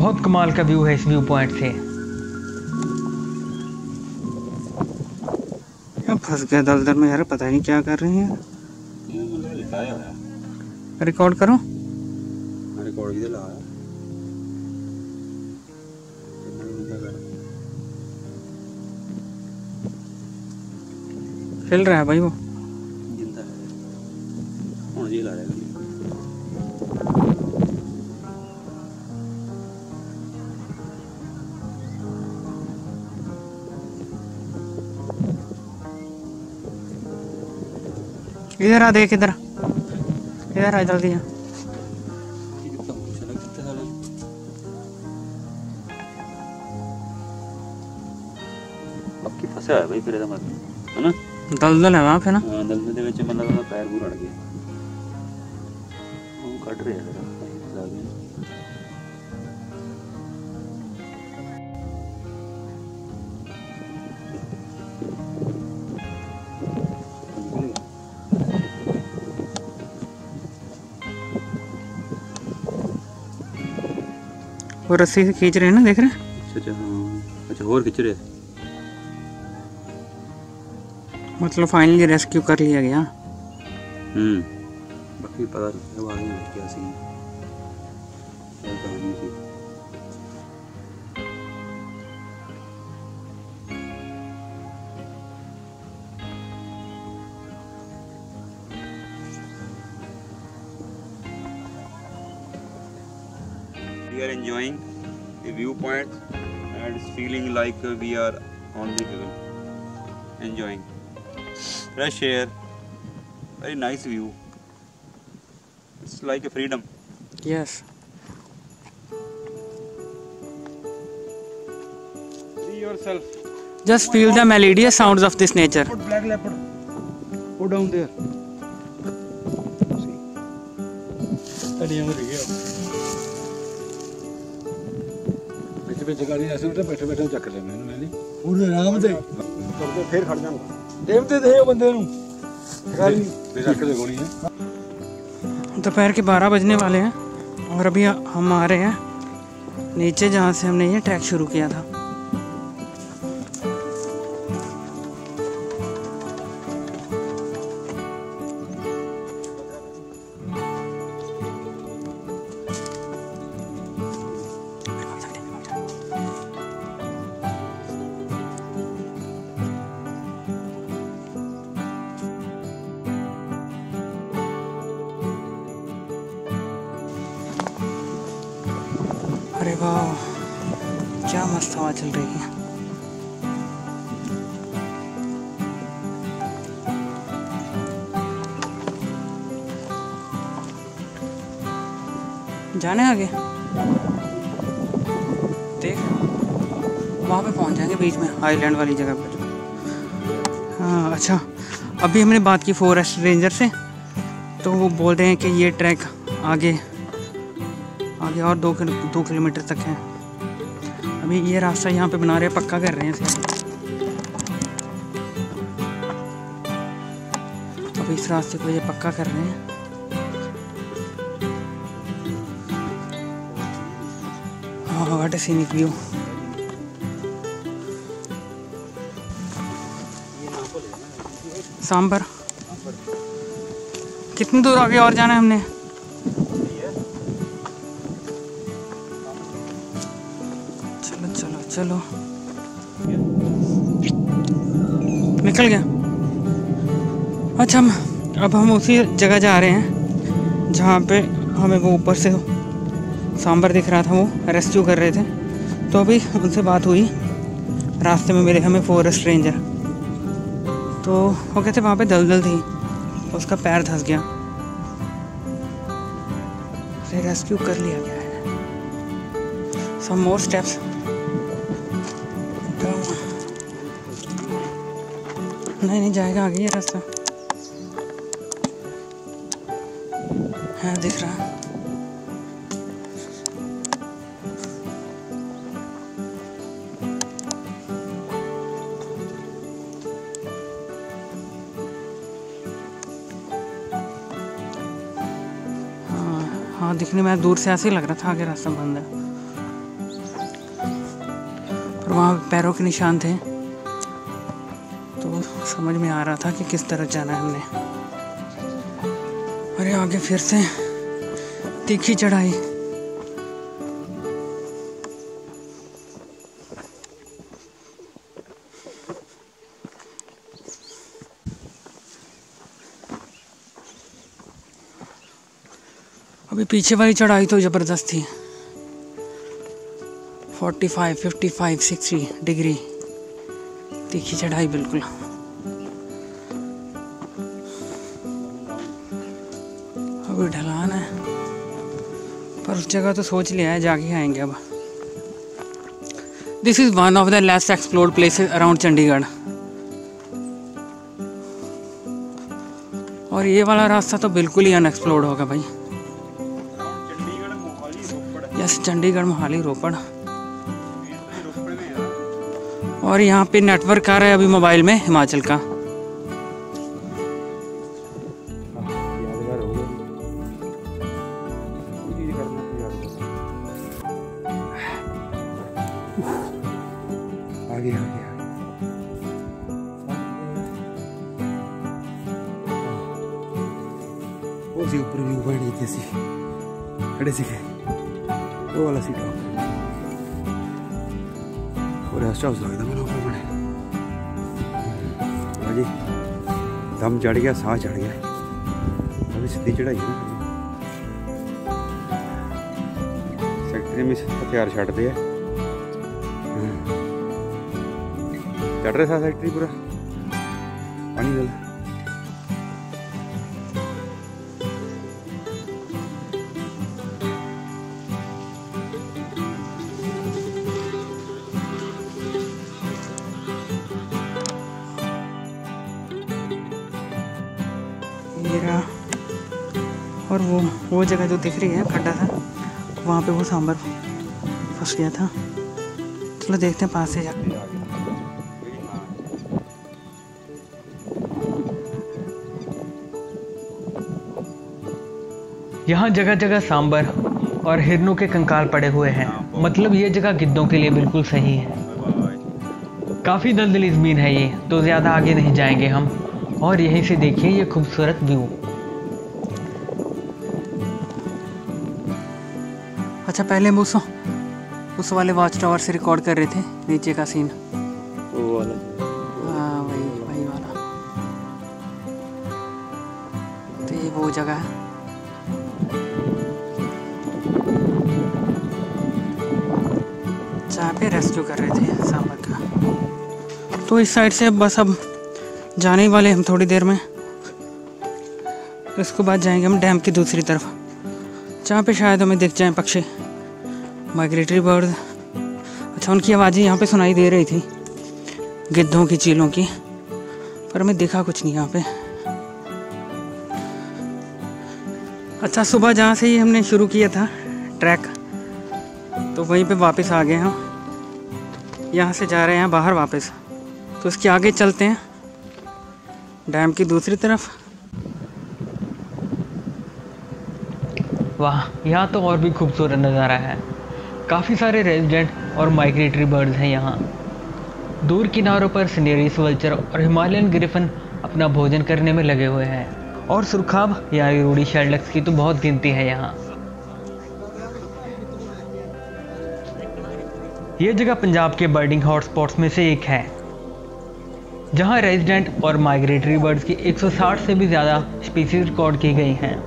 बहुत कमाल का व्यू है इस व्यू पॉइंट से। अब फंस गया दलदल में यार, पता ही नहीं क्या कर रहे हैं। रिकॉर्ड करो। रिकॉर्ड भी ला हिल रहा है भाई वो। जिंदा है ਹੁਣ ਜੀ ਲਾ ਰਿਹਾ। इधर आ, देख इधर इधर आ जल्दी आ। बाकी फंसा है भाई फिर ਇਹਦਾ ਮਤਲਬ है ना, दलदल है वहाँ पे ना। हाँ दलदल ਦੇ ਵਿੱਚ मतलब ਉਹਦਾ ਪੈਰ ਪੂਰ ਅੜ ਗਿਆ। ਉਹ ਕੱਢ ਰਿਹਾ ਜਰਾ ਲਾ ਕੇ। वो रस्सी से खींच रहे हैं ना, देख रहे हैं। अच्छा हाँ, अच्छा और खिंच रहे। मतलब फाइनली रेस्क्यू कर लिया गया। बाकी पता नहीं आगे क्या सीन क्या कहानी थी। We are enjoying the viewpoint and it's feeling like we are on the hill. Enjoying fresh air, very nice view. It's like a freedom. Yes. See yourself. Just feel the melodious sounds of this nature. Put black leopard. Go down there. See. Tadiyan ho gaya. बैठे गाड़ी ऐसे उठे बैठे बैठे चक ले मैंने नहीं पूरे आराम से करके फिर खड़ जाऊंगा। देवते थे बंदे नु गाड़ी पे रख ले गोनी है। दोपहर के 12 बजने वाले हैं और अभी हम आ रहे हैं नीचे जहाँ से हमने ये ट्रैक शुरू किया था। अरे वाह, क्या मस्त हवा चल रही है। जाने आगे देख, वहाँ पे पहुँच जाएंगे बीच में आइलैंड वाली जगह पर। हाँ अच्छा, अभी हमने बात की फॉरेस्ट रेंजर से, तो वो बोल रहे हैं कि ये ट्रैक आगे और 2 किलोमीटर तक है। अभी ये रास्ता यहाँ पे बना रहे हैं, पक्का कर रहे हैं इसे। अभी इस रास्ते को ये पक्का कर रहे हैं। हाँ, what a scenic view. Sambhar कितनी दूर आगे और जाना है हमने? चलो चलो चलो, निकल गया। अच्छा, अब हम उसी जगह जा रहे हैं जहाँ पे हमें वो ऊपर से सांबर दिख रहा था, वो रेस्क्यू कर रहे थे। तो अभी उनसे बात हुई, रास्ते में मिले हमें फॉरेस्ट रेंजर। तो वो कहते वहाँ पे दलदल थी, उसका पैर धंस गया, उसे रेस्क्यू कर लिया गया है। Some more steps. नहीं जाएगा आगे, ये रास्ता है दिख रहा है। हाँ, दिखने में दूर से ऐसे ही लग रहा था, आगे रास्ता बंद है। वहाँ पैरों के निशान थे, तो समझ में आ रहा था कि किस तरह जाना है हमने। अरे आगे फिर से तीखी चढ़ाई। अभी पीछे वाली चढ़ाई तो ज़बरदस्त थी, 45, 55, 60 डिग्री तीखी चढ़ाई बिल्कुल। अभी ढलान है, पर उस जगह तो सोच लिया है, जाके आएंगे अब। This is one of the least explored places around Chandigarh. और ये वाला रास्ता तो बिल्कुल ही अनएक्सप्लोर्ड होगा भाई। यस, चंडीगढ़, मोहाली, रोपड़। और यहाँ पे नेटवर्क आ रहा है अभी मोबाइल में हिमाचल का। उसी ऊपर व्यू पॉइंट जितने सी खड़े सीखे वो वाला सीट और रेस्ट हाउस लगता मैंने ऊपर बने। जी दम चढ़ गया, साह चढ़ गया। अभी सीधी चढ़ाई है सेक्टर में हथियार छड़ते हैं। चढ़ रहे था सेक्टरी पूरा पानी जल। और वो जगह जो दिख रही है खड्डा था, वहाँ पे वो सांबर फंस गया था। चलो देखते हैं पास से जाकर। यहाँ जगह जगह सांबर और हिरनों के कंकाल पड़े हुए हैं, मतलब ये जगह गिद्धों के लिए बिल्कुल सही है। काफ़ी दलदली ज़मीन है ये, तो ज़्यादा आगे नहीं जाएंगे हम। और यहीं से देखिए ये खूबसूरत व्यू। अच्छा, पहले हम उस वाले वॉच टावर से रिकॉर्ड कर रहे थे नीचे का सीन। वो वाला, हाँ वही वाला। तो ये वो जगह है जहाँ पे रेस्क्यू कर रहे थे सांबर का। तो इस साइड से बस अब जाने ही वाले हम थोड़ी देर में। इसके बाद जाएंगे हम डैम की दूसरी तरफ, जहाँ पे शायद हमें दिख जाएं पक्षी, माइग्रेटरी बर्ड। अच्छा, उनकी आवाज़ें यहाँ पे सुनाई दे रही थी, गिद्धों की, चीलों की, पर हमें दिखा कुछ नहीं यहाँ पे। अच्छा, सुबह जहाँ से ही हमने शुरू किया था ट्रैक, तो वहीं पे वापस आ गए हम। यहाँ से जा रहे हैं बाहर वापस, तो इसके आगे चलते हैं डैम की दूसरी तरफ। वाह, यहाँ तो और भी खूबसूरत नज़ारा है। काफ़ी सारे रेजिडेंट और माइग्रेटरी बर्ड्स हैं यहाँ। दूर किनारों पर सिनेरीज वल्चर और हिमालयन ग्रिफिन अपना भोजन करने में लगे हुए हैं। और सुरखाब यानी रूडी शेल्डक्स की तो बहुत गिनती है यहाँ। ये जगह पंजाब के बर्डिंग हॉटस्पॉट्स में से एक है, जहाँ रेजिडेंट और माइग्रेटरी बर्ड्स की 160 से भी ज़्यादा स्पीसीज रिकॉर्ड की गई हैं।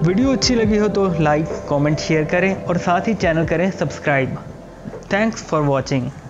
वीडियो अच्छी लगी हो तो लाइक, कमेंट, शेयर करें और साथ ही चैनल करें सब्सक्राइब। Thanks for watching.